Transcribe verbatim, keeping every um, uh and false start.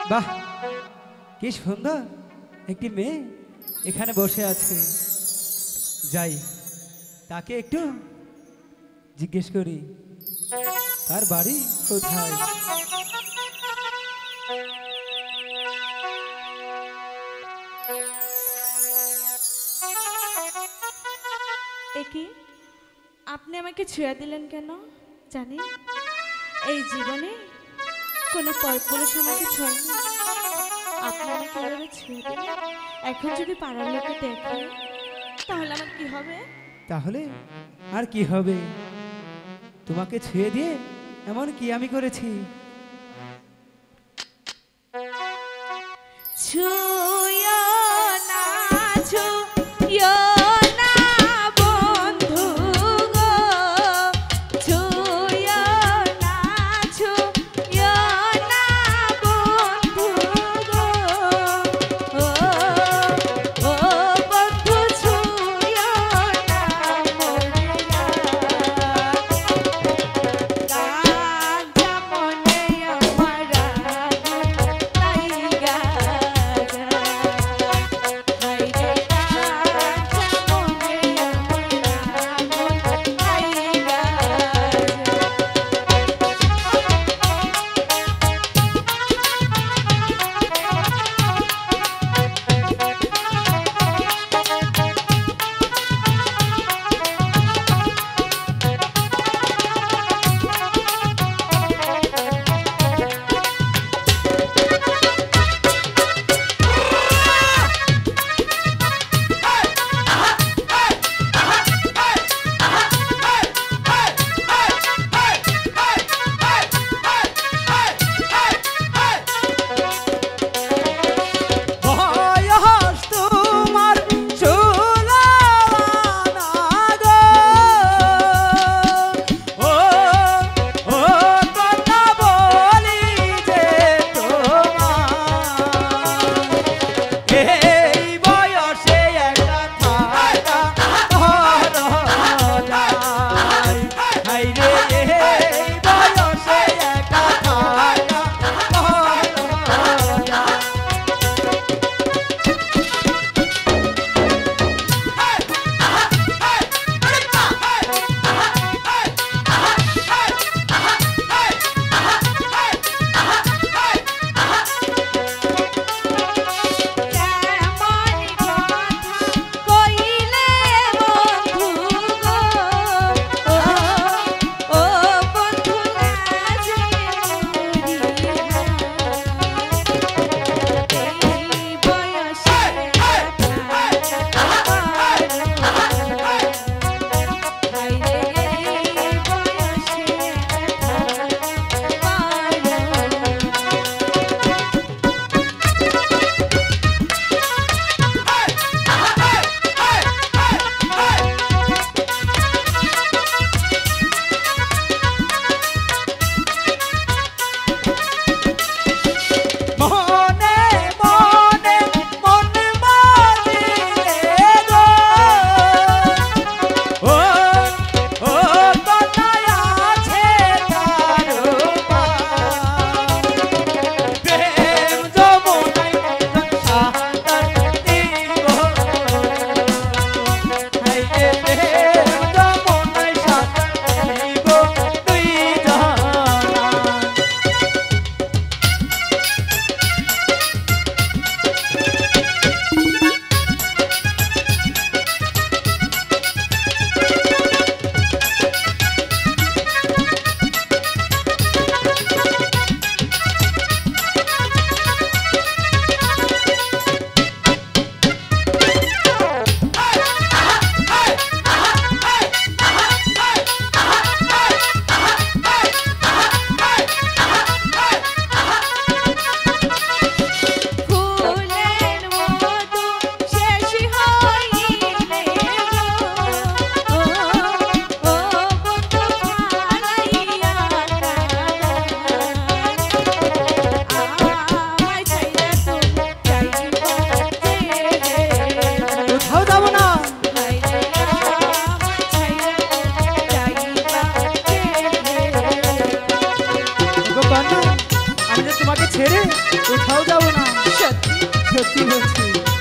বাহ, কি সুন্দর একটি মেয়ে এখানে বসে আছে। যাই, তাকে একটু জিজ্ঞেস করি তার বাড়ি কোথায়। একি আপনি আমাকে ছুঁয়ে দিলেন কেন জানি? এই জীবনে কোনো পরপুরুষ আমাকে ছোঁয়নি, আপনি আমাকে এভাবে ছুঁয়ে দিলেন। এখন যদি পাড়ার লোকে দেখে তাহলে আমার কি হবে? তাহলে আর কি হবে? তোমাকে ছুঁয়ে দিয়ে এমন কি আমি করেছি? ছুঁয়ো না, ছুঁয়ো না বন্ধু গো, ছুঁয়ো না, ছুঁয়ো না বন্ধু গো, ও ও বন্ধু ছুঁয়ো না মরিয়া, গাঁজা মনে আমার তাই গাঁজা কোথাও যাব না। সত্যি সত্যি বলছি।